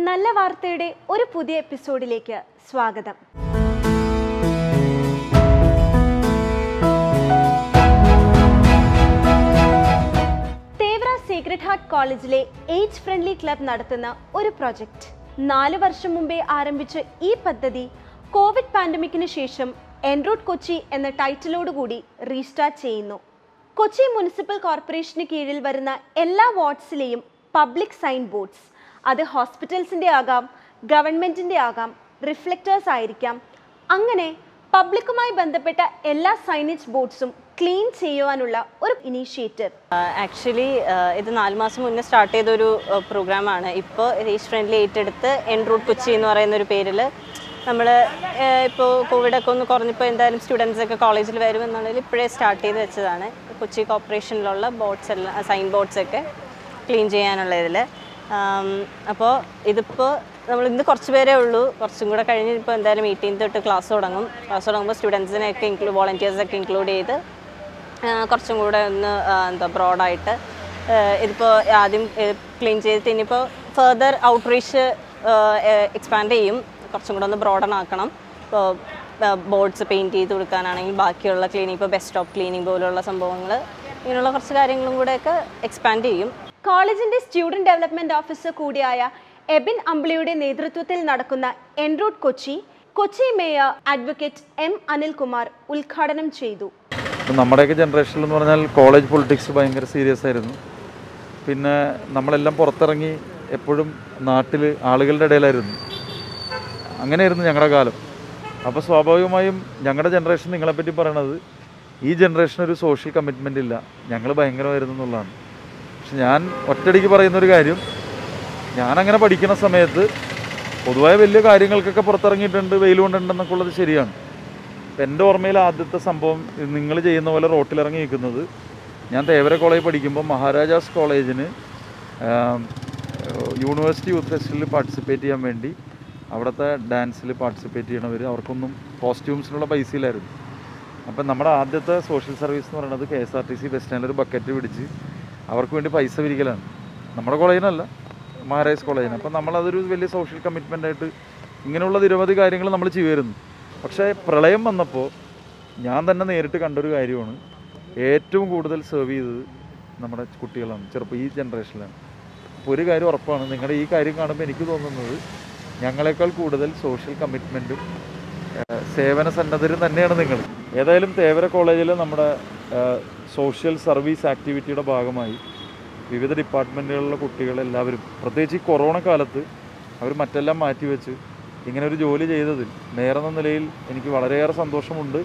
നല്ല വാർത്തയുടെ ഒരു പുതിയ എപ്പിസോഡിലേക്ക് സ്വാഗതം. തേവര സേക്രഡ് ഹാർട്ട് കോളേജിലെ ഏജ് ഫ്രണ്ട്ലി ക്ലബ് നടത്തുന്ന ഒരു പ്രൊജക്ട്. 4 വർഷം മുമ്പേ ആരംഭിച്ച ഈ പദ്ധതി കോവിഡ് പാൻഡമിക്കിന് ശേഷം എൻറൂട്ട് കൊച്ചി എന്ന ടൈറ്റിലോടുകൂടി റീസ്റ്റാർട്ട് ചെയ്യുന്നു. കൊച്ചി മുനിസിപ്പൽ കോർപ്പറേഷന് കീഴിൽ വരുന്ന എല്ലാ വാർഡ്സിലെയും പബ്ലിക് സൈൻ ബോർഡ്സ്, അത് ഹോസ്പിറ്റൽസിൻ്റെ ആകാം, ഗവൺമെൻറ്റിൻ്റെ ആകാം, റിഫ്ലക്റ്റേഴ്സ് ആയിരിക്കാം, അങ്ങനെ പബ്ലിക്കുമായി ബന്ധപ്പെട്ട എല്ലാ സൈനേജ് ബോർഡ്സും ക്ലീൻ ചെയ്യുവാനുള്ള ഒരു ഇനീഷ്യേറ്റീവ്. ആക്ച്വലി ഇത് 4 മാസം മുന്നേ സ്റ്റാർട്ട് ചെയ്തൊരു പ്രോഗ്രാമാണ്. ഇപ്പോൾ ഏജ് ഫ്രണ്ട്ലി ഏറ്റെടുത്ത് എൻറൂട്ട് കൊച്ചി എന്ന് പറയുന്നൊരു പേരിൽ നമ്മൾ ഇപ്പോൾ കോവിഡൊക്കെ ഒന്ന് കുറഞ്ഞപ്പോൾ എന്തായാലും സ്റ്റുഡൻസൊക്കെ കോളേജിൽ വരുമെന്നുള്ളതിൽ ഇപ്പോഴേ സ്റ്റാർട്ട് ചെയ്ത് വെച്ചതാണ്. കൊച്ചി കോർപ്പറേഷനിലുള്ള ബോർഡ്സ് എല്ലാം, സൈൻ ബോർഡ്സൊക്കെ ക്ലീൻ ചെയ്യാനുള്ള ഇതിൽ. അപ്പോൾ ഇതിപ്പോൾ നമ്മൾ ഇന്ന് കുറച്ച് പേരേ ഉള്ളൂ. കുറച്ചും കൂടെ കഴിഞ്ഞ് ഇപ്പോൾ എന്തായാലും 18 തൊട്ട് ക്ലാസ് തുടങ്ങുമ്പോൾ സ്റ്റുഡൻസിനെയൊക്കെ വോളണ്ടിയേഴ്സൊക്കെ ഇൻക്ലൂഡ് ചെയ്ത് കുറച്ചും കൂടെ ഒന്ന് ബ്രോഡായിട്ട് ഇതിപ്പോൾ ആദ്യം ക്ലീൻ ചെയ്തിട്ട് ഇനിയിപ്പോൾ ഫർദർ ഔട്ട്റീച്ച് എക്സ്പാൻഡ് ചെയ്യും. കുറച്ചും കൂടെ ഒന്ന് ബ്രോഡൻ ആക്കണം. ഇപ്പോൾ ബോർഡ്സ് പെയിൻറ്റ് ചെയ്ത് കൊടുക്കാനാണെങ്കിൽ ബാക്കിയുള്ള ക്ലീനിങ്, ഇപ്പോൾ ബെസ്റ്റ് ഓഫ് ക്ലീനിങ് പോലുള്ള സംഭവങ്ങൾ, ഇങ്ങനെയുള്ള കുറച്ച് കാര്യങ്ങളും കൂടെയൊക്കെ എക്സ്പാൻഡ് ചെയ്യും. കോളേജിന്റെ സ്റ്റുഡന്റ് ഡെവലപ്മെന്റ് ഓഫീസർ കൂടിയായ എബിൻ അമ്പിളിയുടെ നേതൃത്വത്തിൽ നടക്കുന്ന en route Kochi mayor advocate M Anilkumar ഉദ്ഘാടനം ചെയ്തു. നമ്മുടെയൊക്കെ ജനറേഷനിൽ എന്ന് പറഞ്ഞാൽ കോളേജ് പൊളിറ്റിക്സ് ഭയങ്കര സീരിയസ് ആയിരുന്നു. പിന്നെ നമ്മളെല്ലാം പുറത്തിറങ്ങി എപ്പോഴും നാട്ടിൽ ആളുകളുടെ ഇടയിലായിരുന്നു. അങ്ങനെയായിരുന്നു ഞങ്ങളുടെ കാലം. അപ്പോൾ സ്വാഭാവികമായും ഞങ്ങളുടെ ജനറേഷൻ നിങ്ങളെപ്പറ്റി പറയണത്, ഈ ജനറേഷനൊരു സോഷ്യൽ കമ്മിറ്റ്മെൻ്റ് ഇല്ല, ഞങ്ങൾ ഭയങ്കരമായിരുന്നു എന്നുള്ളതാണ്. പക്ഷെ ഞാൻ ഒറ്റയടിക്ക് പറയുന്നൊരു കാര്യം, ഞാനങ്ങനെ പഠിക്കുന്ന സമയത്ത് പൊതുവായ വലിയ കാര്യങ്ങൾക്കൊക്കെ പുറത്തിറങ്ങിയിട്ടുണ്ട്, വെയിൽ കൊണ്ടുണ്ടെന്നൊക്കെ ഉള്ളത് ശരിയാണ്. അപ്പം എൻ്റെ ഓർമ്മയിൽ ആദ്യത്തെ സംഭവം നിങ്ങൾ ചെയ്യുന്ന പോലെ റോട്ടിലിറങ്ങി നിൽക്കുന്നത്, ഞാൻ തേവര കോളേജ് പഠിക്കുമ്പോൾ മഹാരാജാസ് കോളേജിന് യൂണിവേഴ്സിറ്റി യൂത്ത് ഫെസ്റ്റിവലിൽ പാർട്ടിസിപ്പേറ്റ് ചെയ്യാൻ വേണ്ടി അവിടുത്തെ ഡാൻസിൽ പാർട്ടിസിപ്പേറ്റ് ചെയ്യണവർ അവർക്കൊന്നും കോസ്റ്റ്യൂംസിനുള്ള പൈസ ഇല്ലായിരുന്നു. അപ്പം നമ്മുടെ ആദ്യത്തെ സോഷ്യൽ സർവീസ് എന്ന് പറയുന്നത് KSRTC ബസ് സ്റ്റാൻഡിൽ ഒരു ബക്കറ്റ് പിടിച്ച് അവർക്ക് വേണ്ടി പൈസ പിരിക്കലാണ്. നമ്മുടെ കോളേജിനല്ല, മഹാരാജാസ് കോളേജിന്. അപ്പം നമ്മളതൊരു വലിയ സോഷ്യൽ കമ്മിറ്റ്മെൻ്റായിട്ട് ഇങ്ങനെയുള്ള നിരവധി കാര്യങ്ങൾ നമ്മൾ ചെയ്യുമായിരുന്നു. പക്ഷേ പ്രളയം വന്നപ്പോൾ ഞാൻ തന്നെ നേരിട്ട് കണ്ടൊരു കാര്യമാണ്, ഏറ്റവും കൂടുതൽ സെർവ് ചെയ്തത് നമ്മുടെ കുട്ടികളാണ്, ഈ ജനറേഷനിലാണ്. അപ്പോൾ ഒരു കാര്യം ഉറപ്പാണ്, നിങ്ങളുടെ ഈ കാര്യം കാണുമ്പോൾ എനിക്ക് തോന്നുന്നത് ഞങ്ങളെക്കാൾ കൂടുതൽ സോഷ്യൽ കമ്മിറ്റ്മെൻറ്റും സേവന സന്നദ്ധരും തന്നെയാണ് നിങ്ങൾ. ഏതായാലും തേവര കോളേജിൽ നമ്മുടെ സോഷ്യൽ സർവീസ് ആക്ടിവിറ്റിയുടെ ഭാഗമായി വിവിധ ഡിപ്പാർട്ട്മെൻറ്റുകളിലെ കുട്ടികളെല്ലാവരും, പ്രത്യേകിച്ച് ഈ കൊറോണ കാലത്ത് അവർ മറ്റെല്ലാം മാറ്റിവെച്ച് ഇങ്ങനെ ഒരു ജോലി ചെയ്തതിൽ മേയർ എന്ന നിലയിൽ എനിക്ക് വളരെയേറെ സന്തോഷമുണ്ട്.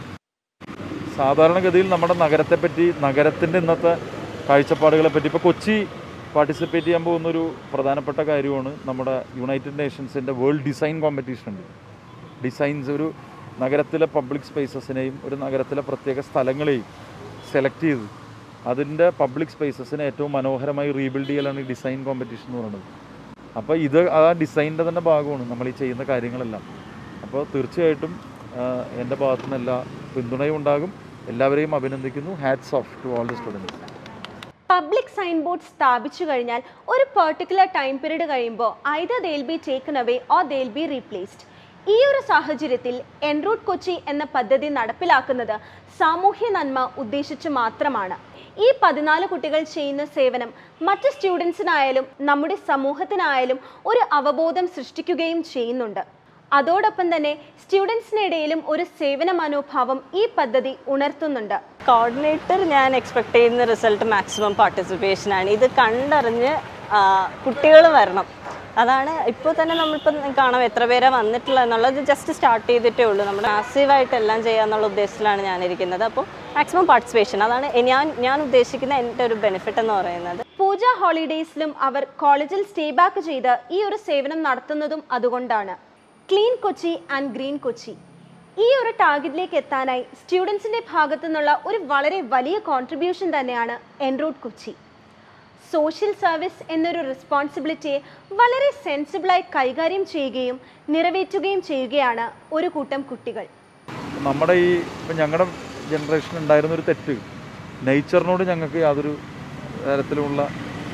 സാധാരണഗതിയിൽ നമ്മുടെ നഗരത്തെപ്പറ്റി, നഗരത്തിൻ്റെ ഇന്നത്തെ കാഴ്ചപ്പാടുകളെപ്പറ്റി, ഇപ്പോൾ കൊച്ചി പാർട്ടിസിപ്പേറ്റ് ചെയ്യാൻ പോകുന്നൊരു പ്രധാനപ്പെട്ട കാര്യമാണ് നമ്മുടെ യുണൈറ്റഡ് നേഷൻസിൻ്റെ വേൾഡ് ഡിസൈൻ കോമ്പറ്റീഷൻ ഉണ്ട്. ഡിസൈൻസ് ഒരു നഗരത്തിലെ പബ്ലിക് സ്പേസസിനെയും ഒരു നഗരത്തിലെ പ്രത്യേക സ്ഥലങ്ങളെയും സെലക്ട് ചെയ്ത് അതിൻ്റെ പബ്ലിക് സ്പേസസിനെ ഏറ്റവും മനോഹരമായി റീബിൽഡ് ചെയ്യലാണ് ഈ ഡിസൈൻ കോമ്പറ്റീഷൻ എന്ന് പറയുന്നത്. അപ്പോൾ ഇത് ആ ഡിസൈനിൻ്റെ തന്നെ ഭാഗമാണ് നമ്മൾ ഈ ചെയ്യുന്ന കാര്യങ്ങളെല്ലാം. അപ്പോൾ തീർച്ചയായിട്ടും എൻ്റെ ഭാഗത്തുനിന്ന് എല്ലാ പിന്തുണയും ഉണ്ടാകും. എല്ലാവരെയും അഭിനന്ദിക്കുന്നു. Hats off to all the students. Public sign board സ്ഥാപിച്ചു കഴിഞ്ഞാൽ ഒരു പെർട്ടിക്കുലർ ടൈം പീരീഡ് കഴിയുമ്പോൾ either they will be taken away or they will be replaced. ഈ ഒരു സാഹചര്യത്തിൽ എൻറൂട്ട് കൊച്ചി എന്ന പദ്ധതി നടപ്പിലാക്കുന്നത് സാമൂഹ്യ നന്മ ഉദ്ദേശിച്ച് മാത്രമാണ്. ഈ 14 കുട്ടികൾ ചെയ്യുന്ന സേവനം മറ്റ് സ്റ്റുഡൻസിനായാലും നമ്മുടെ സമൂഹത്തിനായാലും ഒരു അവബോധം സൃഷ്ടിക്കുകയും ചെയ്യുന്നുണ്ട്. അതോടൊപ്പം തന്നെ സ്റ്റുഡൻസിനിടയിലും ഒരു സേവന മനോഭാവം ഈ പദ്ധതി ഉണർത്തുന്നുണ്ട്. കോർഡിനേറ്റർ ഞാൻ എക്സ്പെക്ട് ചെയ്യുന്ന റിസൾട്ട് മാക്സിമം പാർട്ടിസിപ്പേഷനാണ്. ഇത് കണ്ടറിഞ്ഞ് കുട്ടികൾ വരണം. അതാണ് ഇപ്പോൾ തന്നെ നമ്മളിപ്പോൾ കാണാം എത്ര പേരെ വന്നിട്ടുള്ളത് എന്നുള്ളത്. ജസ്റ്റ് സ്റ്റാർട്ട് ചെയ്തിട്ടേ ഉള്ളൂ. നമ്മൾ മാസീവായിട്ട് എല്ലാം ചെയ്യാന്നുള്ള ഉദ്ദേശത്തിലാണ് ഞാനിരിക്കുന്നത്. അപ്പോൾ മാക്സിമം പാർട്ടിസിപ്പേഷൻ, അതാണ് ഞാൻ ഉദ്ദേശിക്കുന്ന എൻ്റെ ഒരു ബെനിഫിറ്റ് എന്ന് പറയുന്നത്. പൂജ ഹോളിഡേയ്സിലും അവർ കോളേജിൽ സ്റ്റേ ബാക്ക് ചെയ്ത് ഈ ഒരു സേവനം നടത്തുന്നതും അതുകൊണ്ടാണ്. Clean Kochi and green Kochi, ഈ ഒരു ടാർഗറ്റിലേക്ക് എത്താനായി സ്റ്റുഡൻസിൻ്റെ ഭാഗത്തു നിന്നുള്ള ഒരു വളരെ വലിയ കോൺട്രിബ്യൂഷൻ തന്നെയാണ് എൻറൂട്ട് കൊച്ചി. സോഷ്യൽ സർവീസ് എന്നൊരു റെസ്പോൺസിബിലിറ്റിയെ വളരെ സെൻസിബിളായി കൈകാര്യം ചെയ്യുകയും നിറവേറ്റുകയും ചെയ്യുകയാണ് ഒരു കൂട്ടം കുട്ടികൾ. നമ്മുടെ ഇപ്പം ഞങ്ങളുടെ ജനറേഷൻ ഉണ്ടായിരുന്നൊരു തെറ്റ്, നേച്ചറിനോട് ഞങ്ങൾക്ക് യാതൊരു തരത്തിലുമുള്ള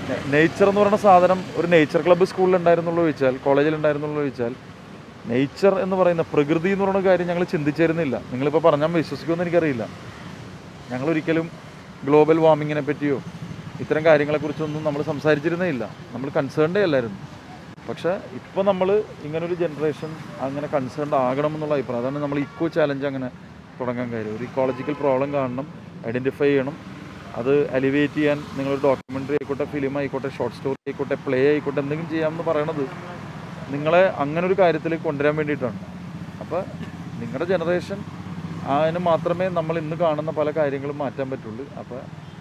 നേച്ചർ എന്ന് പറയുന്ന സാധനം ഒരു നേച്ചർ ക്ലബ്ബ് സ്കൂളിലുണ്ടായിരുന്നുള്ളൂ ചോദിച്ചാൽ, കോളേജിലുണ്ടായിരുന്നുള്ളൂ ചോദിച്ചാൽ, നേച്ചർ എന്ന് പറയുന്ന പ്രകൃതി എന്ന് പറയുന്ന കാര്യം ഞങ്ങൾ ചിന്തിച്ചിരുന്നില്ല. നിങ്ങളിപ്പോൾ പറഞ്ഞാൽ വിശ്വസിക്കുമെന്ന് എനിക്കറിയില്ല. ഞങ്ങളൊരിക്കലും ഗ്ലോബൽ വാർമിങ്ങിനെ പറ്റിയോ ഇത്തരം കാര്യങ്ങളെക്കുറിച്ചൊന്നും നമ്മൾ സംസാരിച്ചിരുന്നേ ഇല്ല. നമ്മൾ കൺസേൺഡേ അല്ലായിരുന്നു. പക്ഷേ ഇപ്പോൾ നമ്മൾ ഇങ്ങനൊരു ജനറേഷൻ അങ്ങനെ കൺസേൺഡ് ആകണമെന്നുള്ള അഭിപ്രായം. അതാണ് നമ്മൾ ഇക്കോ ചാലഞ്ച് അങ്ങനെ തുടങ്ങാൻ കാര്യം. ഒരു ഇക്കോളജിക്കൽ പ്രോബ്ലം കാണണം, ഐഡൻറ്റിഫൈ ചെയ്യണം, അത് അലിവേറ്റ് ചെയ്യാൻ നിങ്ങളൊരു ഡോക്യുമെൻ്ററി ആയിക്കോട്ടെ, ഫിലിം ആയിക്കോട്ടെ, ഷോർട്ട് സ്റ്റോറി ആയിക്കോട്ടെ, പ്ലേ ആയിക്കോട്ടെ, എന്തെങ്കിലും ചെയ്യാമെന്ന് പറയണത് നിങ്ങളെ അങ്ങനെ ഒരു കാര്യത്തിൽ കൊണ്ടുവരാൻ വേണ്ടിയിട്ടാണ്. അപ്പോൾ നിങ്ങളുടെ ജനറേഷൻ അതിന് മാത്രമേ നമ്മൾ ഇന്ന് കാണുന്ന പല കാര്യങ്ങളും മാറ്റാൻ പറ്റുള്ളൂ. അപ്പോൾ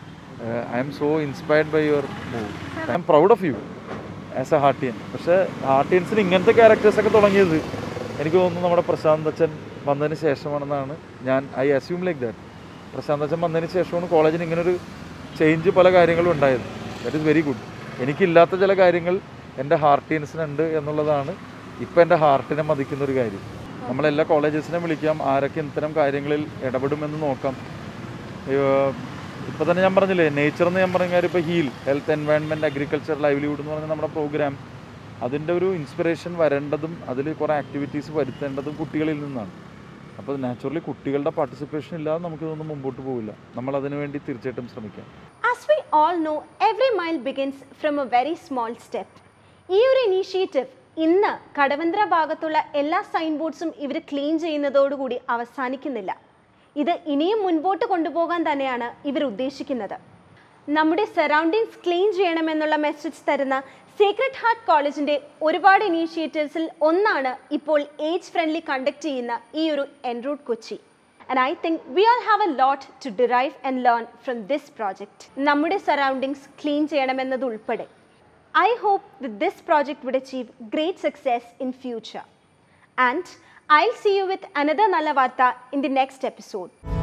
I am so inspired by your move. I am proud of you as a Heartian. പക്ഷേ ഹാർട്ടിയൻസിന് ഇങ്ങനത്തെ ക്യാരക്ടേഴ്സൊക്കെ തുടങ്ങിയത് എനിക്ക് തോന്നുന്നു നമ്മുടെ പ്രശാന്ത് അച്ഛൻ വന്നതിന് ശേഷമാണെന്നാണ് I assume like that. Prashanth അച്ഛൻ വന്നതിന് ശേഷമാണ് കോളേജിന് ഇങ്ങനൊരു ചേഞ്ച് പല കാര്യങ്ങളും ഉണ്ടായത്. That is very good. എനിക്കില്ലാത്ത ചില കാര്യങ്ങൾ എൻ്റെ ഹാർട്ടിയൻസിനുണ്ട് എന്നുള്ളതാണ് ഇപ്പം എൻ്റെ ഹാർട്ടിനെ മതിക്കുന്നൊരു കാര്യം. നമ്മളെല്ലാ കോളേജസിനെ വിളിക്കാം, ആരൊക്കെ ഇത്തരം കാര്യങ്ങളിൽ ഇടപെടുമെന്ന് നോക്കാം. ഇപ്പോൾ തന്നെ ഞാൻ പറഞ്ഞില്ലേ, നേച്ചർ എന്ന് ഞാൻ പറഞ്ഞ കാര്യം, ഇപ്പോൾ heal, health, environment, agriculture, livelihood എന്ന് പറഞ്ഞ നമ്മുടെ പ്രോഗ്രാം, അതിൻ്റെ ഒരു ഇൻസ്പിറേഷൻ വരേണ്ടതും അതിൽ കുറേ ആക്ടിവിറ്റീസ് വരുത്തേണ്ടതും കുട്ടികളിൽ നിന്നാണ്. അപ്പോൾ നാച്ചുറലി കുട്ടികളുടെ പാർട്ടിസിപ്പേഷൻ ഇല്ലാതെ നമുക്കിതൊന്നും മുമ്പോട്ട് പോകില്ല. നമ്മൾ അതിനു വേണ്ടി തീർച്ചയായിട്ടും ശ്രമിക്കാം. As we all know, every mile begins from a very small step. ഈ ഒരു ഇനീഷ്യേറ്റീവ് ഇന്ന് കടവന്ത്ര ഭാഗത്തുള്ള എല്ലാ സൈൻ ബോർഡ്സും ഇവർ ക്ലീൻ ചെയ്യുന്നതോടുകൂടി അവസാനിക്കുന്നില്ല. ഇത് ഇനിയും മുൻപോട്ട് കൊണ്ടുപോകാൻ തന്നെയാണ് ഇവർ ഉദ്ദേശിക്കുന്നത്. നമ്മുടെ സറൗണ്ടിങ്സ് ക്ലീൻ ചെയ്യണമെന്നുള്ള മെസ്സേജ് തരുന്ന സേക്രഡ് ഹാർട്ട് കോളേജിൻ്റെ ഒരുപാട് ഇനീഷ്യേറ്റീവ്സിൽ ഒന്നാണ് ഇപ്പോൾ ഏജ് ഫ്രണ്ട്ലി കണ്ടക്ട് ചെയ്യുന്ന ഈ ഒരു en route Kochi. And I think we all have a lot to derive and learn from this project. നമ്മുടെ സറൗണ്ടിങ്സ് ക്ലീൻ ചെയ്യണമെന്നത് ഉൾപ്പെടെ. I hope that this project would achieve great success in future. And I'll see you with another Nalla Varta in the next episode.